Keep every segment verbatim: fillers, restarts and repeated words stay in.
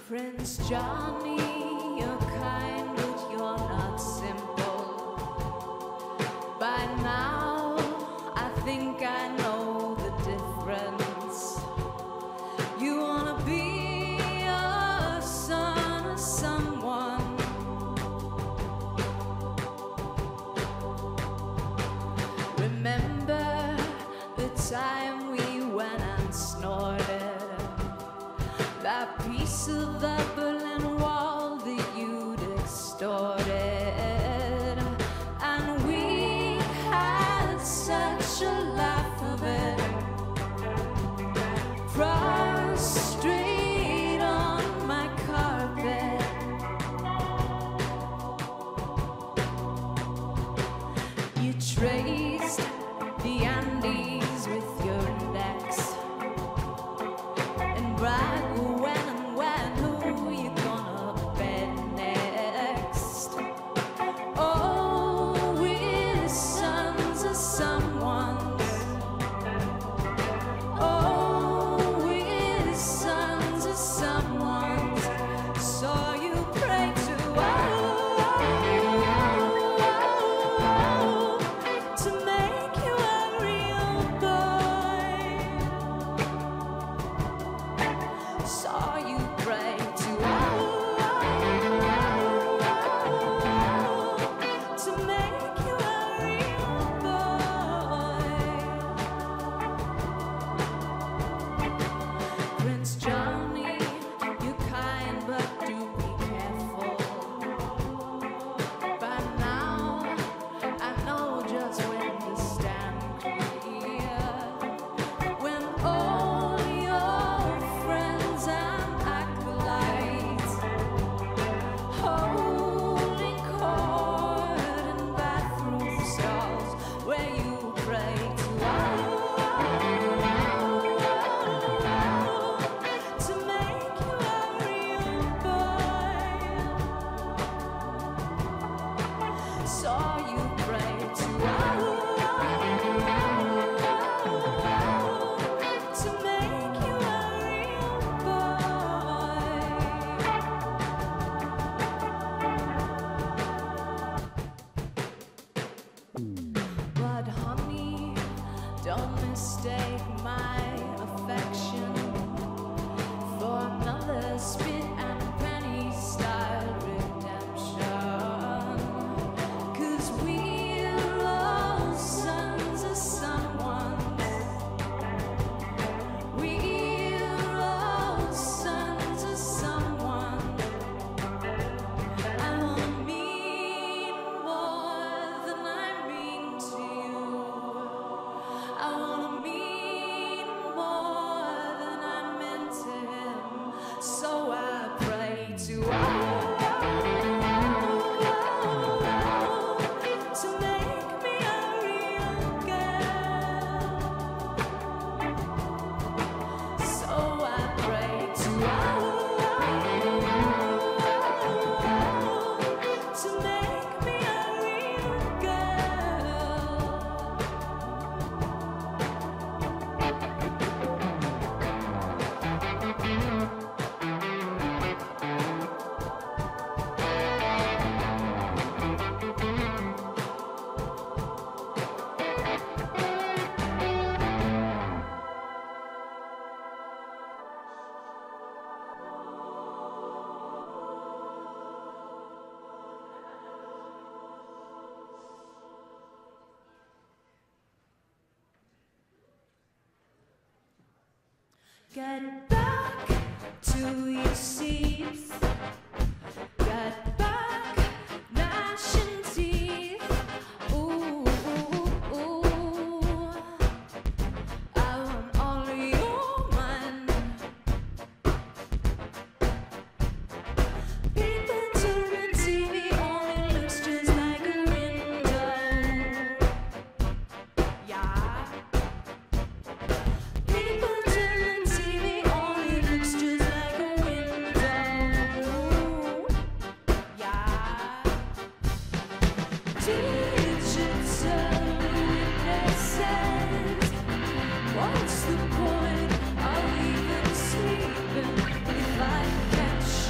Prince Johnny, you're kind, but you're not simple. By now, I think I know the difference. You wanna be a son of someone. Remember the time we went and snorted that piece of the Berlin Wall that you'd extorted, and we had such a laugh of it, prostrate on my carpet. You traced the Andes with your index and bragged when and when who you gonna bet next. Oh, we're sons of someone's. Oh, we're sons of someone's. Saw you pray to oh, to make you a real boy. Saw you pray to oh, to make you a real boy. Prince Johnny, you're kind, but do be careful. By now, I know just when to stand clear. When all your friends and acolytes holding court in bathroom stalls where you pray to oh, to make you a real boy. Saw you pray to oh, to make you a real boy. But honey, don't mistake my affection for another spit and penny style redemption. 'Cause we're all sons of someone. We're all sons of someone. I wanna mean more than I mean to you. I wanna mean more than I meant to him. So I pray to oh, to make me a real girl. So I pray to oh, to make me a real girl. Get back to your seats. Get back, gnashing teeth. Ooh, ooh, ooh. I want all of your mind. People turning T V on, it looks just like a window. Yeah. People turning T V on, it looks just like a window. Yeah. Digital witnesses. What's the point of even sleeping if I catch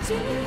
Do